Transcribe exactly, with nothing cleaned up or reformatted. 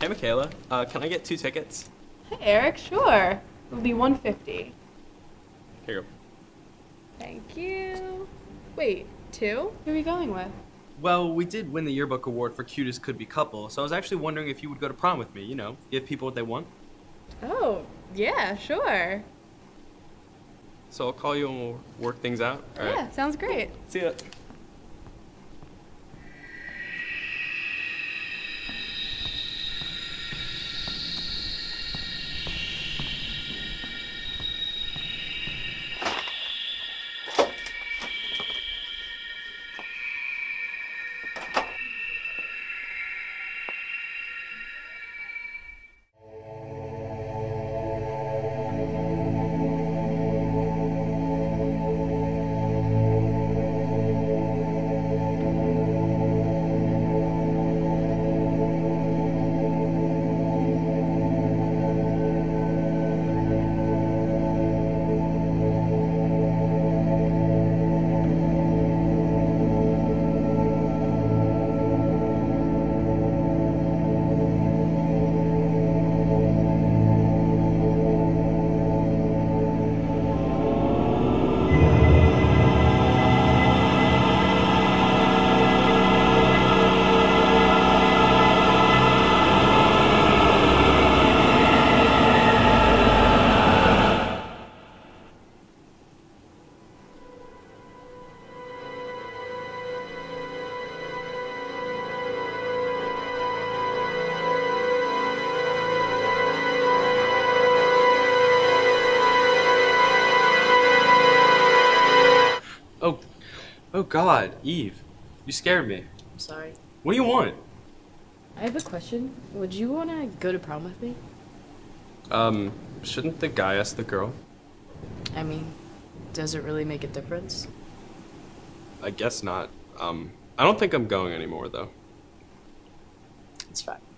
Hey, Michaela. Uh, can I get two tickets? Hi, Eric. Sure. It'll be one fifty. Here you go. Thank you. Wait, two? Who are we going with? Well, we did win the yearbook award for cutest could-be couple, so I was actually wondering if you would go to prom with me, you know, give people what they want. Oh, yeah, sure. So I'll call you and we'll work things out. All right. Yeah, sounds great. See ya. Oh, oh God, Eve, you scared me. I'm sorry. What do you want? I have a question. Would you want to go to prom with me? Um, shouldn't the guy ask the girl? I mean, does it really make a difference? I guess not. Um, I don't think I'm going anymore, though. It's fine.